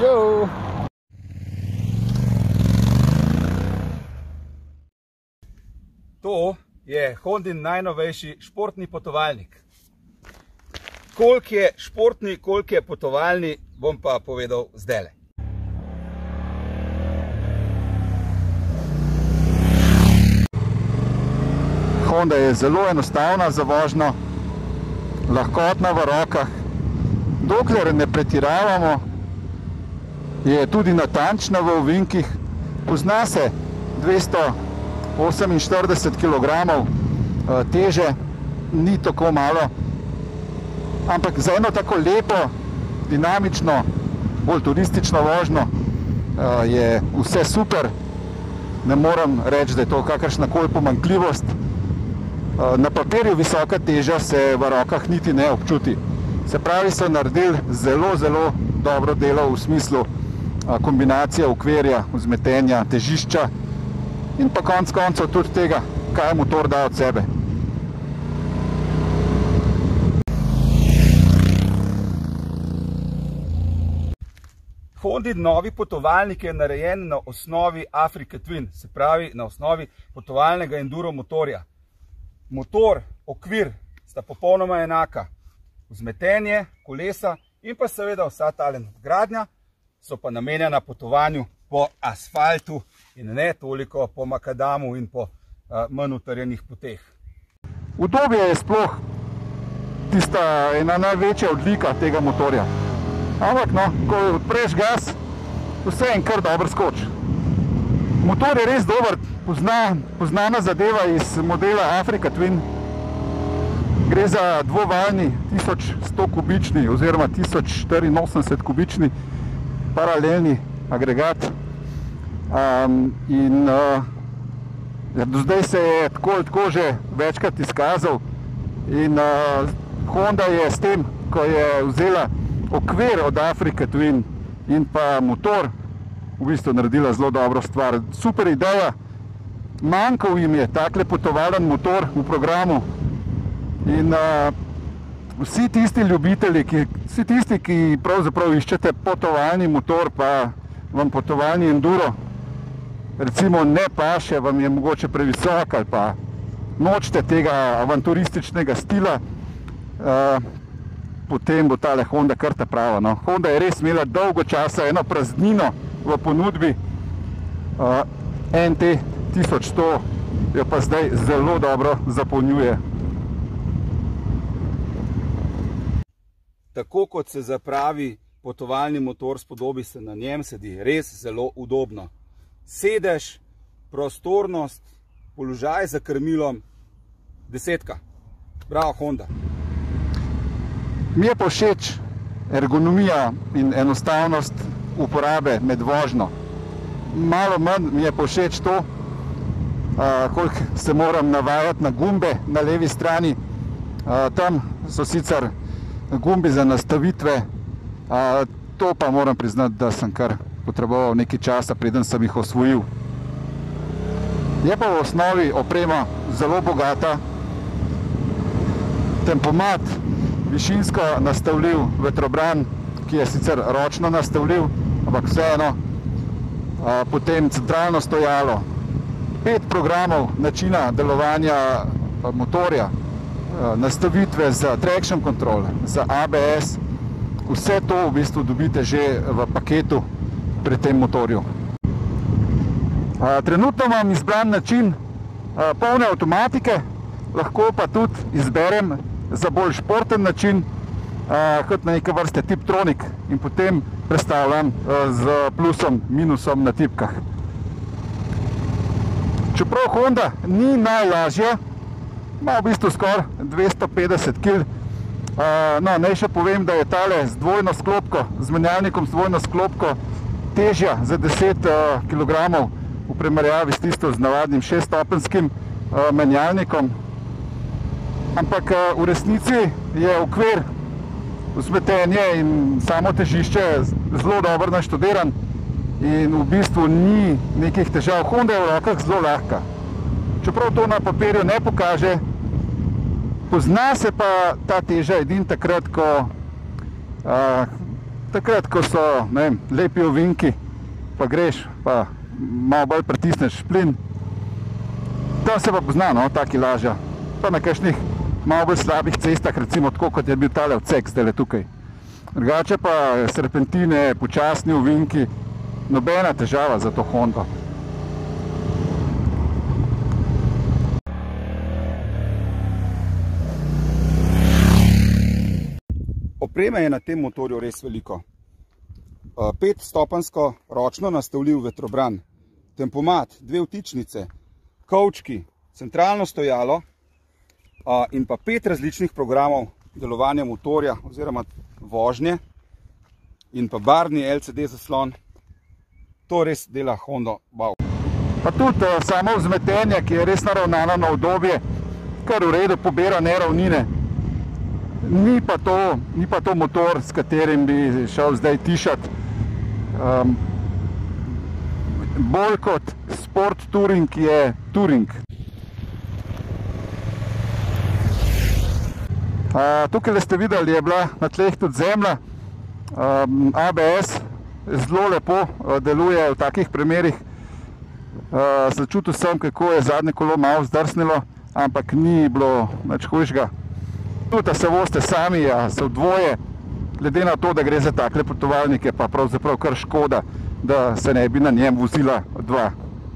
go! To je Hondin najnovejši športni potovalnik. Koliko je športni, koliko je potovalni, bom pa povedal zdajle. Honda je zelo enostavna za vožnjo, lahkotna v rokah. Dokler ne pretiravamo, je tudi natančna v ovinkih. Pozna se 248 kg teže, ni tako malo. Ampak za eno tako lepo, dinamično, bolj turistično vožnjo je vse super. Ne moram reči, da je to kakršnakoli pomanjkljivost. Na papirju visoka teža se v rokah niti ne občuti. Se pravi, so naredili zelo dobro delo v smislu kombinacije okvirja, vzmetenja, težišča in pa konec koncev tudi tega, kaj motor da od sebe. Hondin novi potovalnik je narejen na osnovi Africa Twin, se pravi na osnovi potovalnega enduro motorja. Motor, okvir sta popolnoma enaka. Vzmetenje, kolesa in pa seveda vsa tale nadgradnja so pa namenjena potovanju po asfaltu in ne toliko po makadamu in po manj utrjenih poteh. Udobje je sploh tista ena največja odlika tega motorja. Ampak no, ko odpreš gas, vse en kar dobro skoči. Motor je res dober, poznana zadeva iz modela Africa Twin. Gre za dvovaljni 1100 kubični oziroma 1084 kubični paralelni agregat. Do zdaj se je tako že večkrat izkazal in Honda je s tem, ko je vzela okvir od Africa Twin in pa motor, v bistvu naredila zelo dobro stvar. Super ideja, manjkal jim je takle potovalen motor v programu in vsi tisti ljubitelji, vsi tisti, ki pravzaprav iščete potovalni motor, pa vam potovalni enduro recimo ne paše, vam je mogoče previsok ali pa nočete tega avanturističnega stila, potem bo tale Honda kar ta prava. No. Honda je res imela dolgo časa eno praznino v ponudbi, NT 1100 jo pa zdaj zelo dobro zapolnjuje. Tako kot se zapravi potovalni motor spodobi, se na njem sedi res zelo udobno. Sedež, prostornost, položaj za krmilom, 10. Bravo Honda. Mi je pa všeč ergonomija in enostavnost uporabe med vožnjo. Malo manj mi je pa všeč to, koliko se moram navajati na gumbe na levi strani. Tam so sicer gumbi za nastavitve, to pa moram priznati, da sem kar potreboval nekaj časa, preden sem jih osvojil. Je pa v osnovi oprema zelo bogata. Tempomat, višinsko nastavljiv vetrobran, ki je sicer ročno nastavljiv, ampak vseeno. Potem centralno stojalo, 5 programov načina delovanja motorja, nastavitve za traction control, za ABS, vse to v bistvu dobite že v paketu pri tem motorju. Trenutno imam izbran način polne avtomatike, lahko pa tudi izberem za bolj športen način, kot na neke vrste Tiptronic in potem prestavljam z plusom, minusom na tipkah. Čeprav Honda ni najlažja, ima v bistvu skoraj 250 kg. No, naj še povem, da je tale z dvojno sklopko, z menjalnikom z dvojno sklopko težja za 10 kg v primerjavi s tisto z navadnim 6-stopenskim menjalnikom. Ampak v resnici je okvir, vzmetenje in samo težišče zelo dobro naštudiran in v bistvu ni nekih težav. Honda je v rokah zelo lahka. Čeprav to na papirju ne pokaže, pozna se pa ta teža edino takrat, ko Takrat, ko so, ne vem, lepi ovinki, pa greš, pa malo bolj pritisneš plin, tam se pa pozna, no, taki lažja. Pa na kakšnih malo bolj slabih cestah, recimo tako, kot je bil tale odsek zdajle tukaj. Drugače pa serpentine, počasni ovinki, nobena težava za to Hondo. Opreme je na tem motorju res veliko. 5-stopenjsko ročno nastavljiv vetrobran, tempomat, 2 vtičnice, kovčki, centralno stojalo in pa 5 različnih programov delovanja motorja oziroma vožnje in pa barvni LCD zaslon. To res dela Hondo wow. Pa tudi samo vzmetenje, ki je res naravnano na udobje, kar v redu pobira neravnine. Ni pa to motor, s katerim bi šel zdaj tišat. Bolj kot sport touring je touring. Tukaj ste videli, je bila na tleh tudi zemlja. ABS zelo lepo deluje v takih primerih. Začutil sem, kako je zadnje kolo malo zdrsnilo, ampak ni bilo nič hujšega. Tudi, da se vozite sami, se v dvoje, glede na to, da gre za takle potovalnike, pa pravzaprav kar škoda, da se ne bi na njem vozila 2.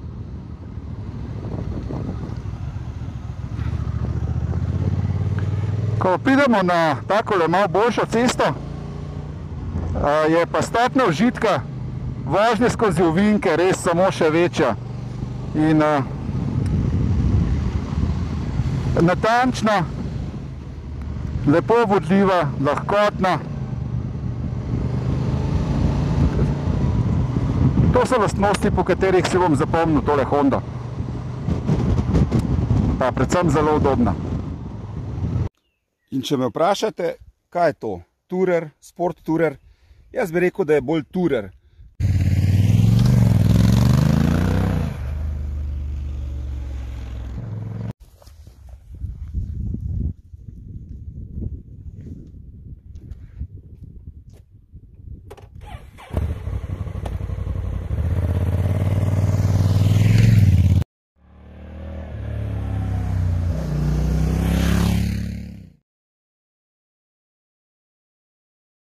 Ko pridemo na takole malo boljšo cesto, je pa stopnja užitka vožnje skozi ovinke res samo še večja. In natančna, lepo vodljiva, lahkotna. To so lastnosti, po katerih si bom zapomnil tole Hondo. Pa predvsem zelo udobna. In če me vprašate, kaj je to? Tourer, sport tourer? Jaz bi rekel, da je bolj tourer.